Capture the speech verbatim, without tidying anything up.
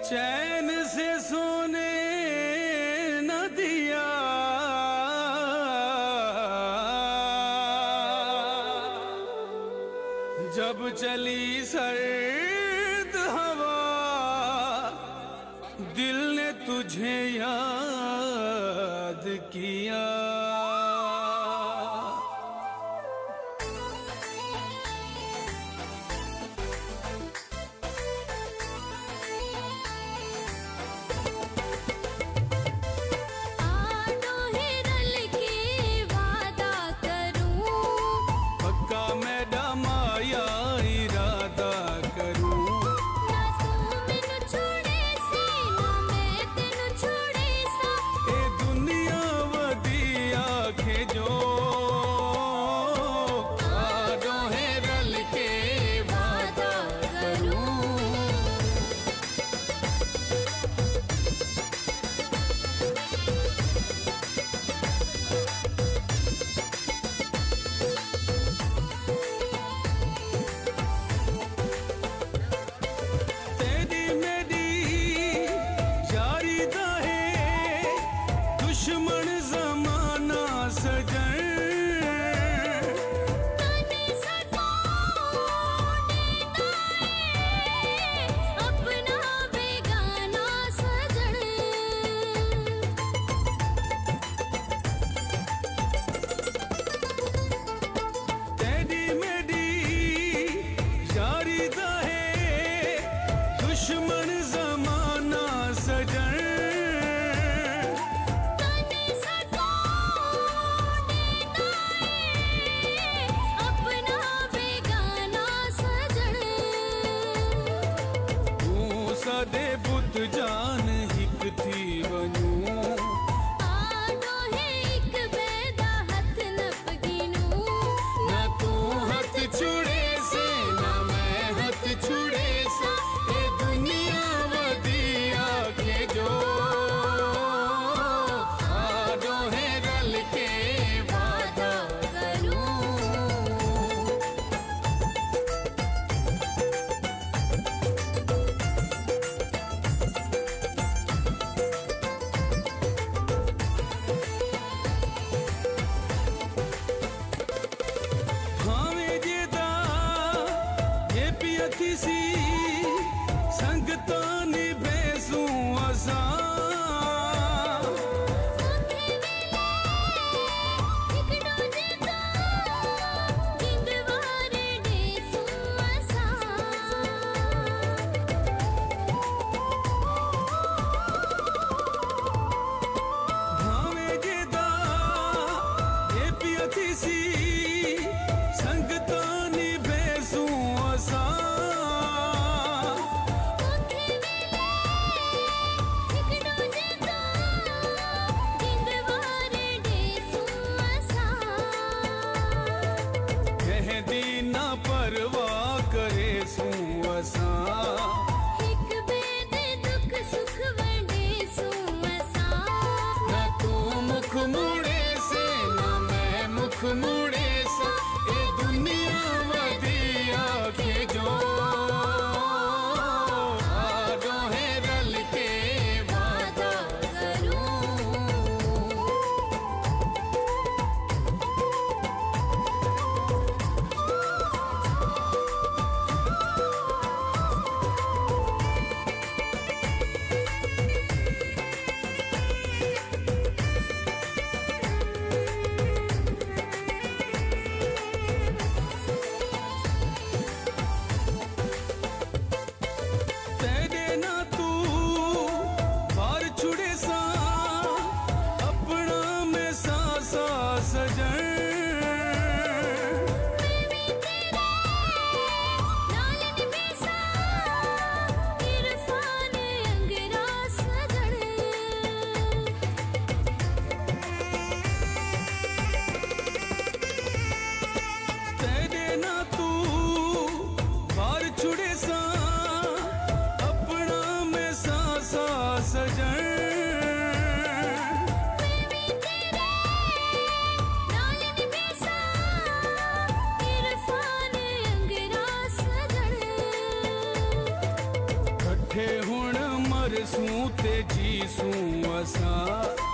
चैन से सोने न दिया, जब चली सर्द हवा, दिल ने तुझे याद किया। दे बुत जान हिक थी वनू, आडो है एक बेदा हथ न पगिनू। न तू हथ छुड़े से न मैं हथ छुड़े सा, ए दुनिया वदिया के जो आडो है रल के वादा करूं। सी संगता निभेसू असा, भावे जेदा ये पियती सी संगता निभेसू असा। सूं ते जी सूं असां